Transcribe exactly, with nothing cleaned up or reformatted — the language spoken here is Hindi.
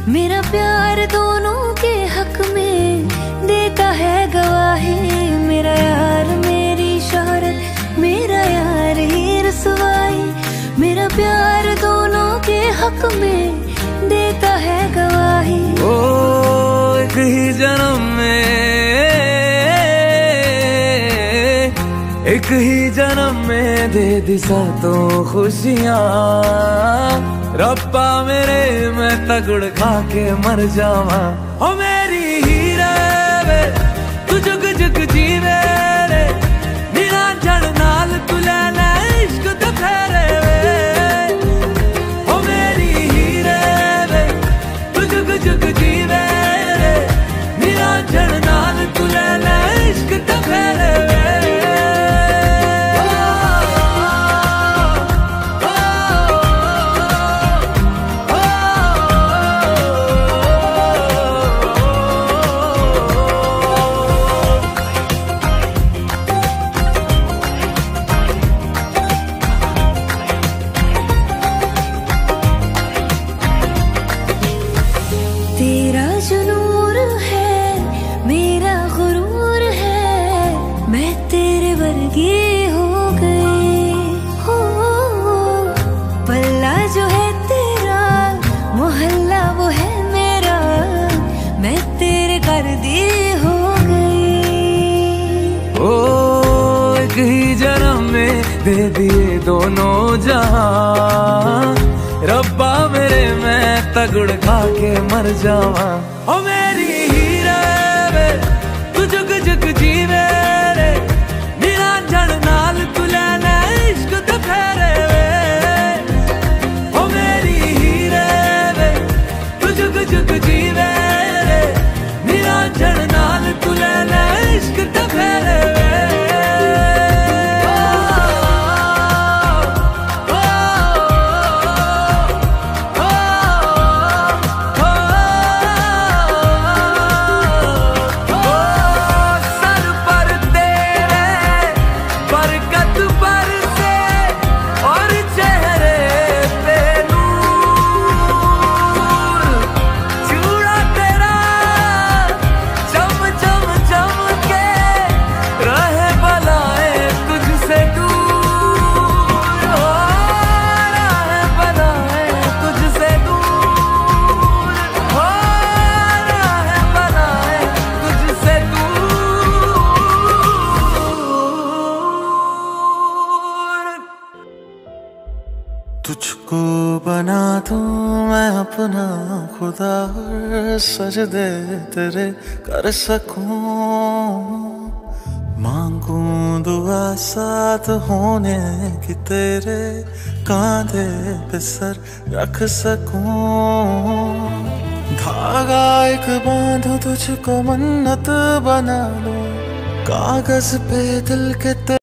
मेरा प्यार दोनों के हक में देता है गवाही। मेरा यार मेरी शोहरत, मेरा यार ही रसवाई। मेरा प्यार दोनों के हक में देता है गवाही। ओ एक ही जन्म में, एक ही जन्म में दे दी सातों खुशियाँ। रब्बा मेरे मैं तगड़ खा के मर जावा। ओ मेरी हीरे वे तू जुग जुग जीवे रे, नीला जड़ नाल तू ले ले इश्क तो फेरे वे। ओ मेरी हीरे वे तू जुग जुग जीवे रे, नीला जड़ नाल तू ले ले इश्क तो फेरे वे। तेरा जो नूर है मेरा गुरूर है, मैं तेरे वर्गी हो गई। हो पल्ला जो है तेरा, मोहल्ला वो है मेरा, मैं तेरे कर दी हो गई। ओ एक ही जन्म में दे दिए दोनों जहां। रब्बा मेरे मैं तगड़ खा के मर जावा। ओ मेरी हीरे वे तू जुग जुग जीवे रे, नीला जड़ नाल तू ले ले इश्क तो फेरे वे। ओ मेरी हीरे वे तू जुग जुग जीवे रे, नीला जड़ नाल तू ले ले इश्क तो फेरे वे। तुझको बना दूं मैं अपना खुदा, और सजदे तेरे कर सकूं। मांगूं दुआ साथ होने की, तेरे कांधे पे सर रख सकूं। धागा एक बांधो तुझको मन्नत बना लूं, कागज पे दिल के